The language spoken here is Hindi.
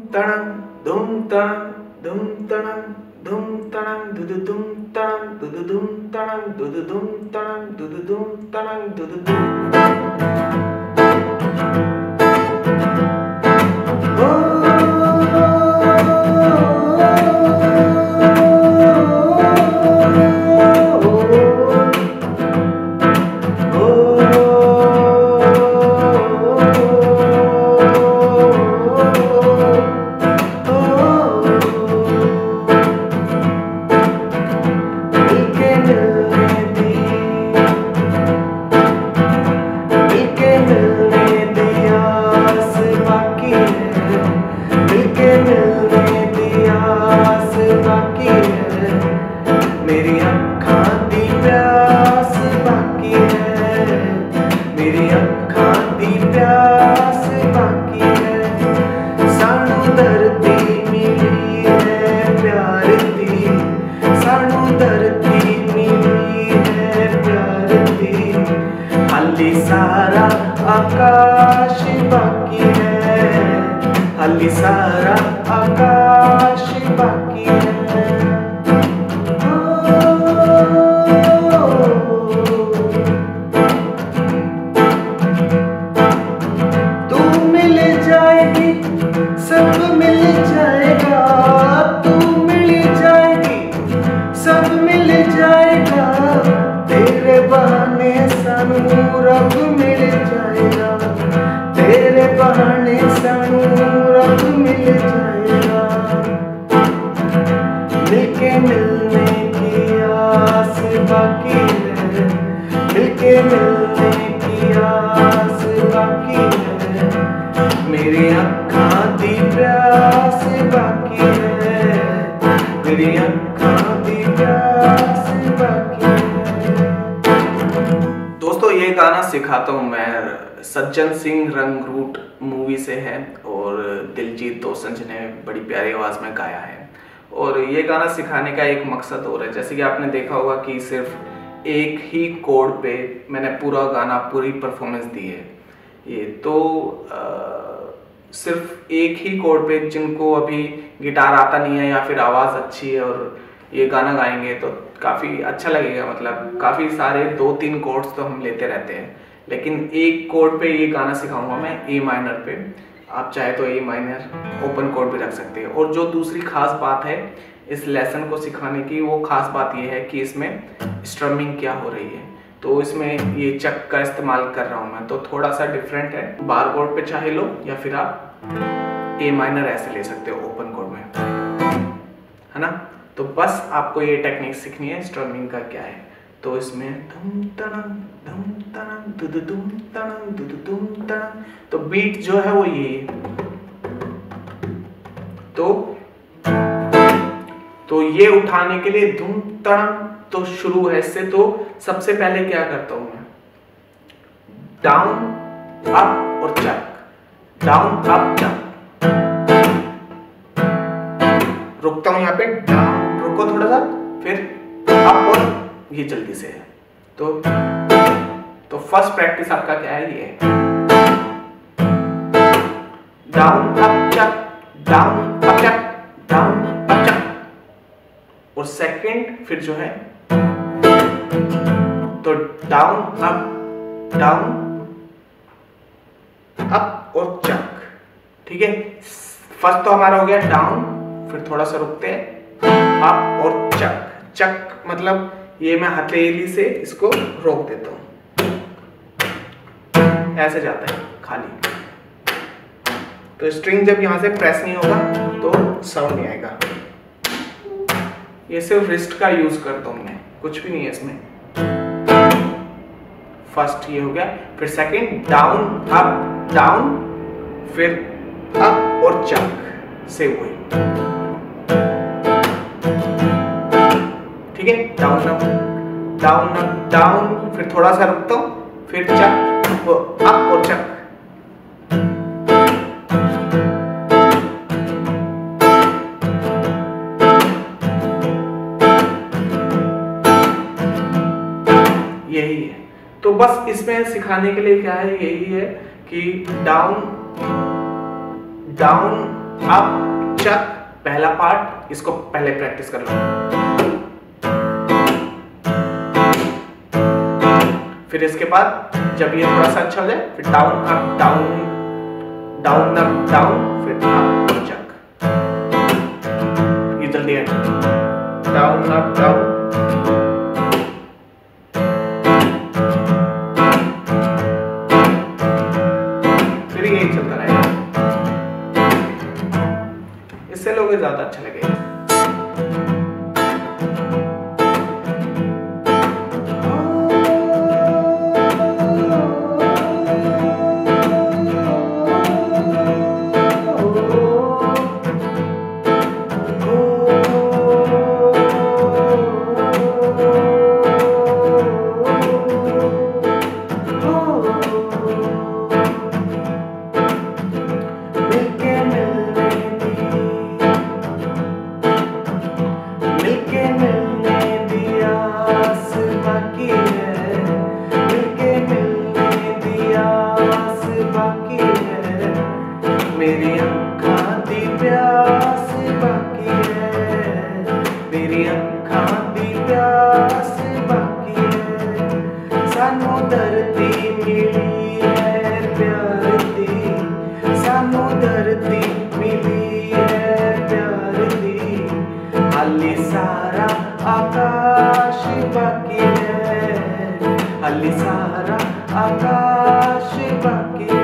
तड़ंग धूम तड़ंग धूम तड़ंग धूम तड़ंग दुदु धूम तड़ंग दुदु धूम तड़ंग दुदु धूम तड़ंग दुदु धूम तड़ंग दुदु धूम। मेरी अखां दी प्यास बाकी है, मेरी अखां दी प्यास बाकी है। सानू धरती मिली है प्यार दी, सानू धरती मिली है प्यार दी। हाली सारा आकाश बाकी है, हाली सारा आकाश बाकी है। सब मिल जाएगा, तू मिल जाएगी, सब मिल जाएगा। तेरे बहाने सानू रब मिल जाएगा, तेरे बहाने सानू रब मिल जाएगा। मिलके मिलने की आस बाकी है, मिलके मिलने की आस बाकी है। मेरी अखां दी प्यास बाकी है, मेरी अखां दी प्यास बाकी है। दोस्तों ये गाना सिखाता हूँ मैं सज्जन सिंह रंगरूट मूवी से है और दिलजीत दोसांझ ने बड़ी प्यारी आवाज़ में गाया है। और ये गाना सिखाने का एक मकसद और है, जैसे कि आपने देखा होगा कि सिर्फ एक ही कोड पे मैंने पूरा गाना पूरी परफॉर्मेंस दी है। ये तो सिर्फ एक ही कोड पे जिनको अभी गिटार आता नहीं है या फिर आवाज़ अच्छी है और ये गाना गाएंगे तो काफ़ी अच्छा लगेगा। मतलब काफ़ी सारे 2-3 कोड्स तो हम लेते रहते हैं, लेकिन एक कोड पे ये गाना सिखाऊंगा मैं ए माइनर पे। आप चाहे तो ए माइनर ओपन कोड भी रख सकते हैं। और जो दूसरी खास बात है इस लेसन को सिखाने की, वो खास बात ये है कि इसमें स्ट्रमिंग क्या हो रही है। तो इसमें ये चक का इस्तेमाल कर रहा हूँ मैं, तो थोड़ा सा डिफरेंट है। बार कोड पे चाहे लो या फिर आप ए माइनर ऐसे ले सकते हो ओपन कोड में, है ना। तो बस आपको ये टेक्निक सीखनी है स्ट्रमिंग का क्या है। तो इसमें धुम तड़ंग दुदु धुम तड़ंग दुदु धुम तड़ंग, तो बीट जो है वो ये। तो ये उठाने के लिए धुम तड़ंग तो शुरू है इससे। तो सबसे पहले क्या करता हूं मैं, डाउन अप और चक, डाउन अप चक। रुकता हूं यहाँ पे, डाउन रुको थोड़ा सा, फिर अप और ये जल्दी से है। तो फर्स्ट प्रैक्टिस आपका क्या है, ये down up chuck, down up chuck, down up chuck. और सेकंड फिर जो है तो डाउन अप और चक, ठीक है। फर्स्ट तो हमारा हो गया डाउन, फिर थोड़ा सा रुकते हैं, अप और चक। चक मतलब ये मैं हथेली से इसको रोक देता हूं, ऐसे जाता है खाली। तो स्ट्रिंग जब यहां से प्रेस नहीं होगा तो साउंड नहीं आएगा। ये सिर्फ रिस्ट का यूज करता हूं मैं, कुछ भी नहीं है इसमें। फर्स्ट ये हो गया, फिर सेकंड डाउन अप डाउन, फिर अप और चक से वही, ठीक है। डाउन अप डाउन, फिर थोड़ा सा रुकता हूं, फिर चक अप और चक। यही है। तो बस इसमें सिखाने के लिए क्या है, यही है कि डाउन अब चक पहला पार्ट, इसको पहले प्रैक्टिस कर लो। फिर इसके बाद जब ये थोड़ा सा अच्छा हो जाए, फिर down up down, down up down, फिर अप चक। ये जल्दी है, डाउन अप डाउन, फिर यही चलता रहेगा। इससे लोगों को ज्यादा अच्छा लगेगा। मेरी अखां दी प्यास बाकी है, मेरी अखां दी प्यास बाकी है। सानू धरती मिली है प्यार दी, सानू धरती मिली है प्यार दी। हाली सारा आकाश बाकी है, हाली सारा आकाश बाकी है।